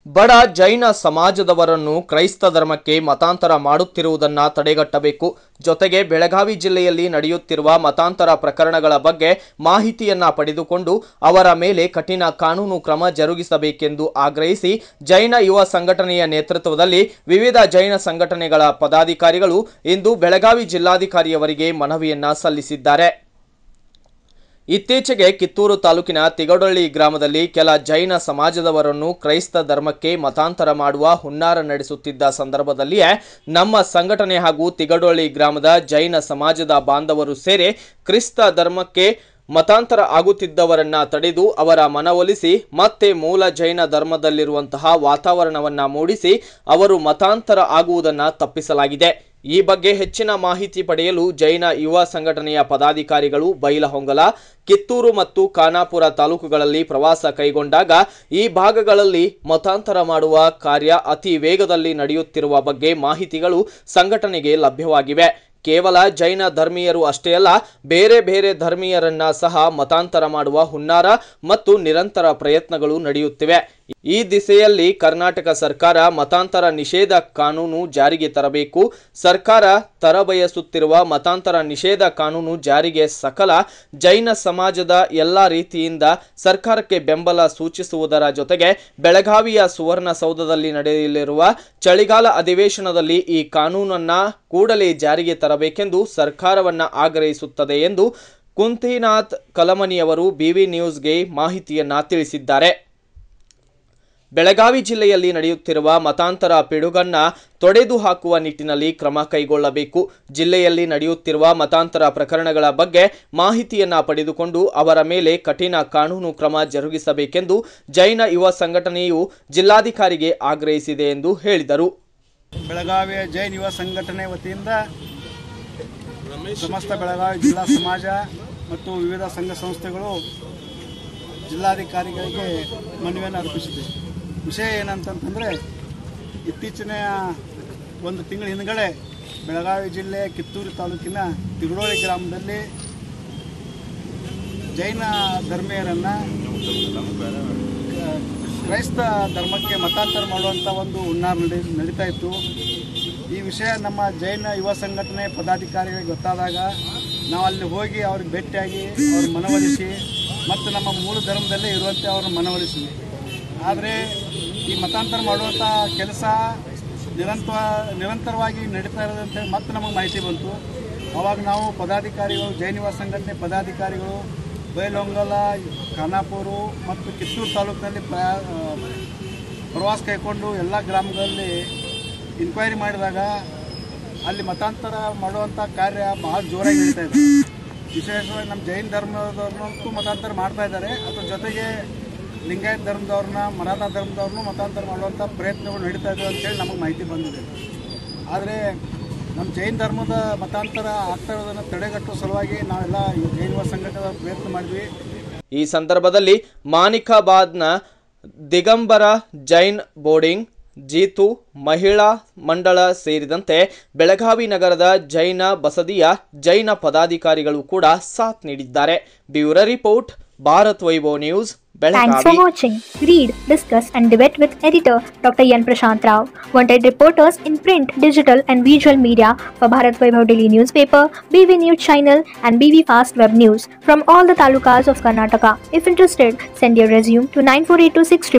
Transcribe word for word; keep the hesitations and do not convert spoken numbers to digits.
ಬಡ ಜೈನ ಸಮಾಜದವರನ್ನು ಕ್ರೈಸ್ತ ಧರ್ಮಕ್ಕೆ ಮತಾಂತರ ಮಾಡುತ್ತಿರುವುದನ್ನ ತಡೆಗಟ್ಟಬೇಕು. ಜೊತೆಗೆ ಬೆಳಗಾವಿ ಜಿಲ್ಲೆಯಲ್ಲಿ ನಡೆಯುತ್ತಿರುವ ಮತಾಂತರ ಪ್ರಕರಣಗಳ ಬಗ್ಗೆ ಮಾಹಿತಿಯನ್ನ ಪಡೆದುಕೊಂಡು ಅವರ ಮೇಲೆ ಕಠಿಣ ಕಾನೂನು ಕ್ರಮ ಜರುಗಿಸಬೇಕೆಂದು ಆಗ್ರಹಿಸಿ ಜೈನ ಯುವ ಸಂಘಟನೆಯ ನೇತೃತ್ವದಲ್ಲಿ ವಿವಿಧ ಜೈನ ಸಂಘಟನೆಗಳ ಪದಾಧಿಕಾರಿಗಳು ಇಂದು ಬೆಳಗಾವಿ ಜಿಲ್ಲಾಧಿಕಾರಿಯವರಿಗೆ ಮನವಿಯನ್ನ ಸಲ್ಲಿಸಿದ್ದಾರೆ. ಇತ್ತೀಚೆಗೆ ಕಿತ್ತೂರು ತಾಲೂಕಿನ ತಿಗಡೊಳ್ಳಿ ಗ್ರಾಮದಲ್ಲಿ ಕೆಲ ಜೈನ ಸಮಾಜದವರನ್ನು ಕ್ರೈಸ್ತ ಧರ್ಮಕ್ಕೆ ಮತಾಂತರ ಮಾಡುವ ಹುನ್ನಾರ ನಡೆಸುತ್ತಿದ್ದ ಸಂದರ್ಭದಲ್ಲಿಯೇ ನಮ್ಮ ಸಂಘಟನೆ ಹಾಗೂ ತಿಗಡೊಳ್ಳಿ ಗ್ರಾಮದ ಜೈನ ಸಮಾಜದ ಬಾಂಧವರು ಸೇರಿ ಕ್ರಿಸ್ತ ಧರ್ಮಕ್ಕೆ ಮತಾಂತರ ಆಗುತ್ತಿದ್ದವರನ್ನ ತಡೆದು ಅವರ ಮನವೊಲಿಸಿ ಮತ್ತೆ ಮೂಲ ಜೈನ ಧರ್ಮದಲ್ಲಿರುವಂತಹ ವಾತಾವರಣವನ್ನ ಮೂಡಿಸಿ ಅವರು ಮತಾಂತರ ಆಗುವುದನ್ನು ತಪ್ಪಿಸಲಾಗಿದೆ. ಈ ಬಗ್ಗೆ ಹೆಚ್ಚಿನ ಮಾಹಿತಿ ಪಡೆಯಲು ಜೈನ ಯುವ ಸಂಘಟನೆಯ ಪದಾಧಿಕಾರಿಗಳು ಬೈಲಹೊಂಗಲ, ಕಿತ್ತೂರು ಮತ್ತು ಖಾನಾಪುರ ತಾಲೂಕುಗಳಲ್ಲಿ ಪ್ರವಾಸ ಕೈಗೊಂಡಾಗ ಈ ಭಾಗಗಳಲ್ಲಿ ಮತಾಂತರ ಮಾಡುವ ಕಾರ್ಯ ಅತಿ ವೇಗದಲ್ಲಿ ನಡೆಯುತ್ತಿರುವ ಬಗ್ಗೆ ಮಾಹಿತಿಗಳು ಸಂಘಟನೆಗೆ ಲಭ್ಯವಾಗಿವೆ. ಕೇವಲ ಜೈನ ಧರ್ಮೀಯರು ಅಷ್ಟೇ ಅಲ್ಲ, ಬೇರೆ ಬೇರೆ ಧರ್ಮೀಯರನ್ನ ಸಹ ಮತಾಂತರ ಮಾಡುವ ಹುನ್ನಾರ ಮತ್ತು ನಿರಂತರ ಪ್ರಯತ್ನಗಳು ನಡೆಯುತ್ತಿವೆ. ಈ ದಿಸೆಯಲ್ಲಿ ಕರ್ನಾಟಕ ಸರ್ಕಾರ ಮತಾಂತರ ನಿಷೇಧ ಕಾನೂನು ಜಾರಿಗೆ ತರಬೇಕು. ಸರ್ಕಾರ ತರಬಯಸುತ್ತಿರುವ ಮತಾಂತರ ನಿಷೇಧ ಕಾನೂನು ಜಾರಿಗೆ ಸಕಲ ಜೈನ ಸಮಾಜದ ಎಲ್ಲ ರೀತಿಯಿಂದ ಸರ್ಕಾರಕ್ಕೆ ಬೆಂಬಲ ಸೂಚಿಸುವುದರ ಜೊತೆಗೆ ಬೆಳಗಾವಿಯ ಸುವರ್ಣಸೌಧದಲ್ಲಿ ನಡೆಯಲಿರುವ ಚಳಿಗಾಲ ಅಧಿವೇಶನದಲ್ಲಿ ಈ ಕಾನೂನನ್ನ ಕೂಡಲೇ ಜಾರಿಗೆ ತರಬೇಕೆಂದು ಸರ್ಕಾರವನ್ನ ಆಗ್ರಹಿಸುತ್ತದೆ ಎಂದು ಕುಂತಿನಾಥ್ ಕಲಮನಿಯವರು ಬಿವಿ ನ್ಯೂಸ್ಗೆ ಮಾಹಿತಿಯನ್ನ ತಿಳಿಸಿದ್ದಾರೆ. ಬೆಳಗಾವಿ ಜಿಲ್ಲೆಯಲ್ಲಿ ನಡೆಯುತ್ತಿರುವ ಮತಾಂತರ ಪಿಡುಗನ್ನ ತೊಡೆದು ಹಾಕುವ ನಿಟ್ಟಿನಲ್ಲಿ ಕ್ರಮ ಕೈಗೊಳ್ಳಬೇಕು. ಜಿಲ್ಲೆಯಲ್ಲಿ ನಡೆಯುತ್ತಿರುವ ಮತಾಂತರ ಪ್ರಕರಣಗಳ ಬಗ್ಗೆ ಮಾಹಿತಿಯನ್ನ ಪಡೆದುಕೊಂಡು ಅವರ ಮೇಲೆ ಕಠಿಣ ಕಾನೂನು ಕ್ರಮ ಜರುಗಿಸಬೇಕೆಂದು ಜೈನ ಯುವ ಸಂಘಟನೆಯು ಜಿಲ್ಲಾಧಿಕಾರಿಗೆ ಆಗ್ರಹಿಸಿದೆ ಎಂದು ಹೇಳಿದರು. ಬೆಳಗಾವಿಯ ಜೈನ ಯುವ ಸಂಘಟನೆ ವತಿಯಿಂದ ಸಮಸ್ತ ಬೆಳಗಾವಿ ಜಿಲ್ಲಾ ಸಮಾಜ ಮತ್ತು ವಿವಿಧ ಸಂಘ ಸಂಸ್ಥೆಗಳು ಜಿಲ್ಲಾಧಿಕಾರಿಗಳಿಗೆ ಮನವಿಯನ್ನು ಅರ್ಪಿಸಿದೆ. ವಿಷಯ ಏನಂತಂತಂದರೆ, ಇತ್ತೀಚಿನ ಒಂದು ತಿಂಗಳ ಹಿಂದುಗಡೆ ಬೆಳಗಾವಿ ಜಿಲ್ಲೆ ಕಿತ್ತೂರು ತಾಲೂಕಿನ ತಿಗಡೊಳ್ಳಿ ಗ್ರಾಮದಲ್ಲಿ ಜೈನ ಧರ್ಮೀಯರನ್ನು ಕ್ರೈಸ್ತ ಧರ್ಮಕ್ಕೆ ಮತಾಂತರ ಮಾಡುವಂಥ ಒಂದು ಹುನ್ನಾರ ನಡಿ ನಡೀತಾ ಇತ್ತು. ಈ ವಿಷಯ ನಮ್ಮ ಜೈನ ಯುವ ಸಂಘಟನೆ ಪದಾಧಿಕಾರಿಗಳಿಗೆ ಗೊತ್ತಾದಾಗ ನಾವು ಅಲ್ಲಿ ಹೋಗಿ ಅವ್ರಿಗೆ ಭೇಟಿಯಾಗಿ ಅವ್ರ ಮನವೊಲಿಸಿ ಮತ್ತು ನಮ್ಮ ಮೂಲ ಧರ್ಮದಲ್ಲೇ ಇರುವಂತೆ ಅವ್ರನ್ನ ಮನವೊಲಿಸಿದ್ವಿ. ಆದರೆ ಈ ಮತಾಂತರ ಮಾಡುವಂಥ ಕೆಲಸ ನಿರಂತರ ನಿರಂತರವಾಗಿ ನಡೀತಾ ಇರೋದಂತೆ ಮತ್ತೆ ನಮಗೆ ಮಾಹಿತಿ ಬಂತು. ಆವಾಗ ನಾವು ಪದಾಧಿಕಾರಿಗಳು ಜೈನ ಯುವ ಸಂಘಟನೆ ಪದಾಧಿಕಾರಿಗಳು ಬೈಲಹೊಂಗಲ, ಖಾನಾಪುರ ಮತ್ತು ಕಿತ್ತೂರು ತಾಲೂಕಿನಲ್ಲಿ ಪ್ರವಾಸ ಕೈಗೊಂಡು ಎಲ್ಲ ಗ್ರಾಮಗಳಲ್ಲಿ ಇನ್ಕ್ವೈರಿ ಮಾಡಿದಾಗ ಅಲ್ಲಿ ಮತಾಂತರ ಮಾಡುವಂಥ ಕಾರ್ಯ ಬಹಳ ಜೋರಾಗಿ ನಡೀತಾ ಇದೆ. ವಿಶೇಷವಾಗಿ ನಮ್ಮ ಜೈನ ಧರ್ಮದವ್ರನ್ನಂತೂ ಮತಾಂತರ ಮಾಡ್ತಾ ಇದ್ದಾರೆ. ಅದ್ರ ಜೊತೆಗೆ ಲಿಂಗಾಯತ ಧರ್ಮದವ್ರನ್ನ, ಮರಾಠ ಧರ್ಮದವ್ರನ್ನೂ ಮತಾಂತರ ಮಾಡುವಂಥ ಪ್ರಯತ್ನಗಳು ನಡೀತಾ ಇದ್ದಾವೆ ಅಂತೇಳಿ ನಮಗೆ ಮಾಹಿತಿ ಬಂದಿದೆ. ಆದರೆ ನಮ್ಮ ಜೈನ ಧರ್ಮದ ಮತಾಂತರ ಆಗ್ತಾ ಇರೋದನ್ನು ತಡೆಗಟ್ಟುವ ಸಲುವಾಗಿ ನಾವೆಲ್ಲ ಜೈನ ಯುವ ಸಂಘಟನೆ ಪ್ರಯತ್ನ ಮಾಡಿದ್ವಿ. ಈ ಸಂದರ್ಭದಲ್ಲಿ ಮಾನಿಕಾಬಾದ್ನ ದಿಗಂಬರ ಜೈನ್ ಬೋರ್ಡಿಂಗ್, ಜೀತು ಮಹಿಳಾ ಮಂಡಳ ಸೇರಿದಂತೆ ಬೆಳಗಾವಿ ನಗರದ ಜೈನ ಬಸದಿಯ ಜೈನ ಪದಾಧಿಕಾರಿಗಳು ಕೂಡ ಸಾಥ್ ನೀಡಿದ್ದಾರೆ. Bureau report, Bharat Vaibhav news, Belagavi. Thanks for watching. Read, discuss and debate with editor Doctor Yan Prashant Rao. Wanted reporters in print, digital and visual media for Bharat Vaibhav Daily Newspaper, B V News Channel and B V Fast Web News from all the talukas of Karnataka. If interested, send your resume to nine four eight two six